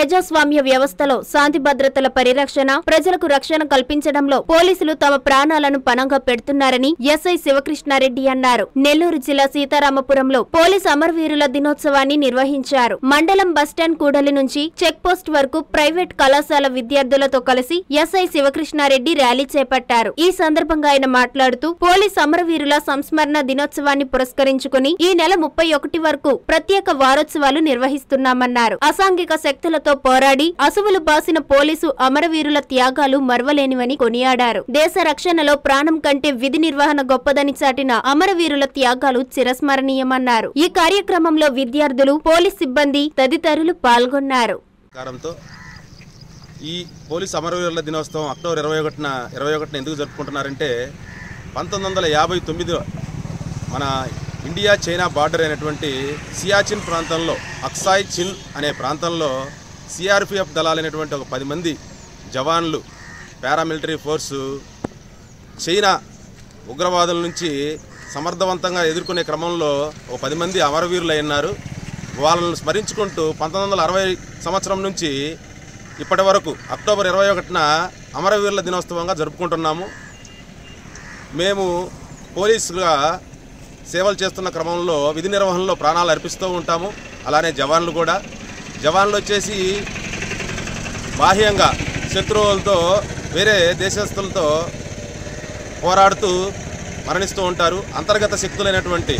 ప్రజాస్వామ్య వ్యవస్థలో శాంతి భద్రతల పరిరక్షణ, ప్రజలకు రక్షణ కల్పించడంలో పోలీసులు తమ ప్రాణాలను పణంగా పెడుతున్నారని ఎస్ఐ శివకృష్ణారెడ్డి అన్నారు. నెల్లూరు జిల్లా సీతారామపురంలో పోలీసు అమరవీరుల దినోత్సవాన్ని నిర్వహించారు. మండలం బస్టాండ్ కూడలి నుంచి చెక్ పోస్ట్ వరకు ప్రైవేట్ కళాశాల విద్యార్థులతో కలిసి ఎస్ఐ శివకృష్ణారెడ్డి ర్యాలీ చేపట్టారు. ఈ సందర్భంగా ఆయన మాట్లాడుతూ పోలీసు అమరవీరుల సంస్మరణ దినోత్సవాన్ని పురస్కరించుకుని ఈ నెల 31 వరకు ప్రత్యేక వారోత్సవాలు నిర్వహిస్తున్నామన్నారు. అసాంఘిక శక్తులతో పోరాడి అసువులు బాసిన పోలీసు అమరవీరుల త్యాగాలు మర్వలేనివని కొనియాడారు. దేశ రక్షణలో ప్రాణం కంటే విధి నిర్వహణ గొప్పదని చాటిన అమరవీరుల త్యాగాలు చిరస్మరణీయమన్నారు. ఈ కార్యక్రమంలో విద్యార్థులు, పోలీస్ సిబ్బంది తదితరులు పాల్గొన్నారు. ఈ పోలీసు అమరవీరుల దినోత్సవం అక్టోబర్ 21న ఎందుకు జరుపుకుంటున్నారంటే 1959 మన ఇండియా చైనా బార్డర్ అయినటువంటి సియాచిన్ ప్రాంతంలో అక్సాయ్ చిన్ అనే ప్రాంతంలో సిఆర్పిఎఫ్ దళాలైనటువంటి ఒక 10 మంది జవాన్లు పారామిలిటరీ ఫోర్సు చైనా ఉగ్రవాదుల నుంచి సమర్థవంతంగా ఎదుర్కొనే క్రమంలో ఒక 10 మంది అమరవీరులు అయినారు. వాళ్ళను స్మరించుకుంటూ 1960 సంవత్సరం నుంచి ఇప్పటి వరకు అక్టోబర్ 21న అమరవీరుల దినోత్సవంగా జరుపుకుంటున్నాము. మేము పోలీసుగా సేవలు చేస్తున్న క్రమంలో విధి నిర్వహణలో ప్రాణాలు అర్పిస్తూ ఉంటాము. అలానే జవాన్లు వచ్చేసి బాహ్యంగా శత్రువులతో, వేరే దేశస్తులతో పోరాడుతూ మరణిస్తూ ఉంటారు. అంతర్గత శక్తులైనటువంటి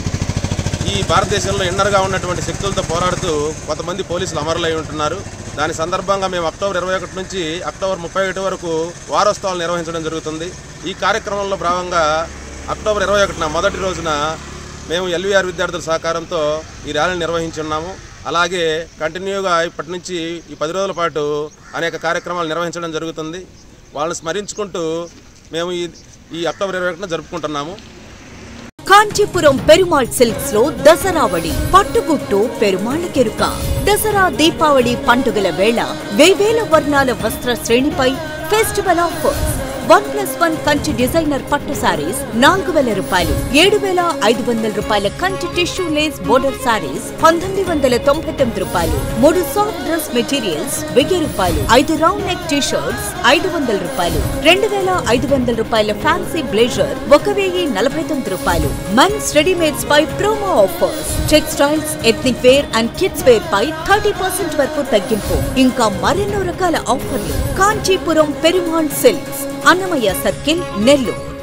ఈ భారతదేశంలో ఇన్నర్గా ఉన్నటువంటి శక్తులతో పోరాడుతూ కొంతమంది పోలీసులు అమరులై ఉంటున్నారు. దాని సందర్భంగా మేము అక్టోబర్ 21 నుంచి అక్టోబర్ 31 వరకు వారోత్సవాలు నిర్వహించడం జరుగుతుంది. ఈ కార్యక్రమంలో భాగంగా అక్టోబర్ 21న మొదటి రోజున మేము ఎల్వీఆర్ విద్యార్థుల సహకారంతో ఈ ర్యాలీని నిర్వహించున్నాము. అలాగే కంటిన్యూగా ఇప్పటి నుంచి ఈ 10 రోజుల పాటు అనేక కార్యక్రమాలు నిర్వహించడం జరుగుతుంది. వాళ్ళని స్మరించుకుంటూ మేము ఈ అక్టోబర్ 21న జరుపుకుంటున్నాము. కాంచీపురం పెరుమాళ్ సిల్క్స్ లో దసరావళి పట్టుగుట్టు పెరుమాళ్ కెరుక. దసరా దీపావళి పండుగల వేళ వేవేల వర్ణాల వస్త్ర శ్రేణిపై ఫెస్టివల్ ఆఫర్స్. 1+1 కంచి డిజైనర్ పట్టు సారీస్ 4,000 రూపాయలు, 7,500 రూపాయల Kanchi tissue lace border saris 1,999 రూపాయలు, 3 సాఫ్ట్ డ్రెస్ మెటీరియల్స్ 1000 రూపాయలు, 5 రౌండ్ నెక్ టీ షర్ట్స్ 500 రూపాయలు, 2,500 రూపాయల ఫ్యాన్సీ బ్లేజర్ 1,049 రూపాయలు. మెన్స్ రెడీమేడ్స్ పై promo offers. Textiles, ethnic wear and kids wear పై 30% వరకు తగ్గింపు. ఇంకా మరెన్నో రకాల ఆఫర్లు. Kanchipuram Perumal silks, Annamayya circle, Nellore.